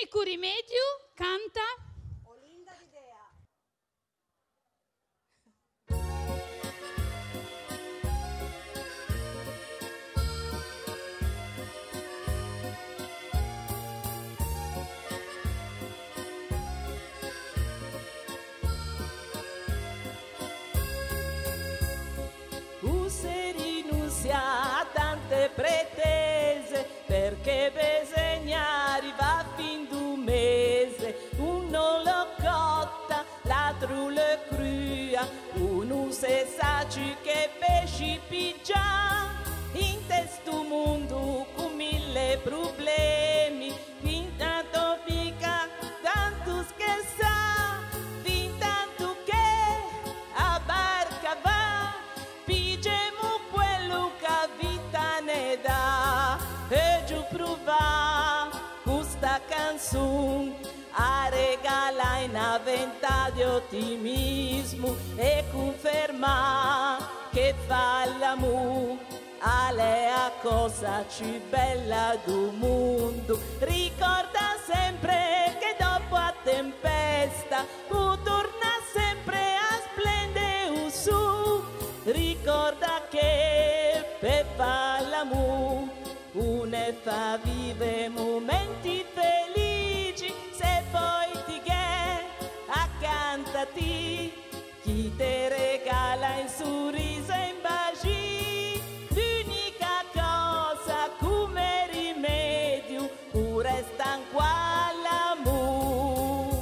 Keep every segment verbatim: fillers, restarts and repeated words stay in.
cu rimediu canta Olinda di Dea. Ha tante pretese perché bisogna arrivare a fin d'un mese. Uno lo cotta, l'altro lo crua, uno se sa che pesci pigia. In questo mondo con mille problemi, intanto mica tanto scherza, fin tanto che a barca va, pigiamo quello che vita ne dà. E giù prova questa canzone a regalare una ventata di ottimismo e conferma che fa l'amore alle a cosa più bella del mondo. Ricorda sempre che dopo a tempesta tu torna sempre a splendere su. Ricorda che per fare l'amore une fa vive momenti felici. Se poi ti che accanto a te chi te regala in sorriso e in baci, l'unica cosa come rimedio pure sta qua l'amore.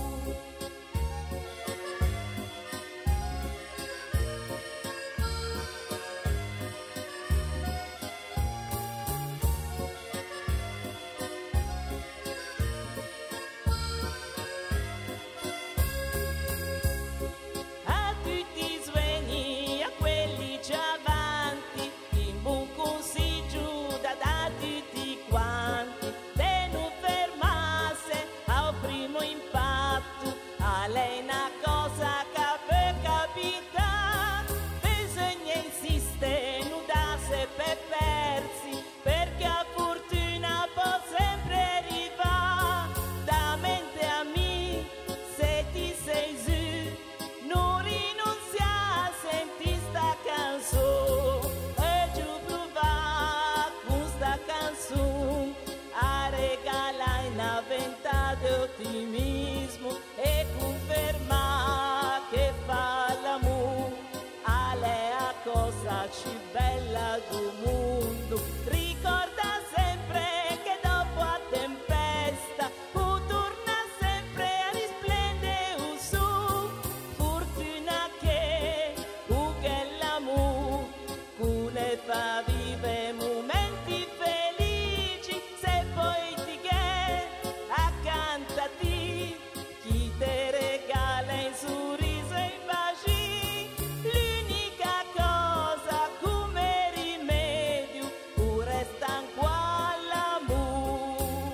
A tutti i suoni, a quelli già avanti, in buon consiglio da da tutti quanti, se non fermasse al primo impatto, a lei una cosa che può capitare, bisogna insistere, non darsi per persi, perché a fortuna può sempre arrivare. Da mente a me, se ti sei su, non rinunzia a sentire sta canzone. E giù prova con sta canzone a regalare una ventata di ottimismo e conferma che fa l'amore alle a cosa più bella del mondo. Ricorda sempre che dopo a tempesta tu torna sempre a risplendere su. Fortuna che tu che l'amore cune fa vive momenti felici. Se poi ti che accanto a te chi te regala in sorriso e in baci, l'unica cosa come rimedio pure sta qua l'amore.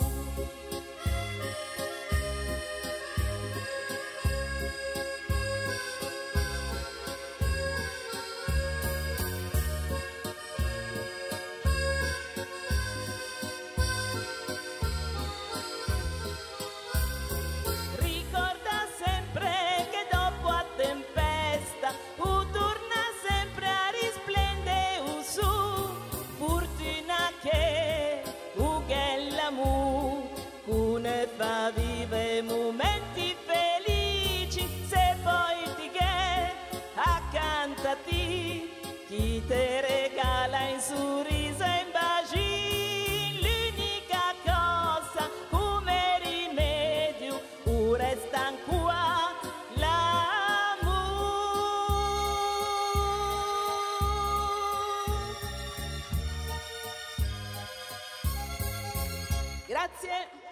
Ricorda sempre che dopo a tempesta tu torna sempre a risplendere su. Fortuna che tu che l'amore cune fa vive momenti felici. Se poi ti che accanto a te chi te regala in sorriso e in baci, l'unica cosa come rimedio pure sta qua l'amore. Grazie.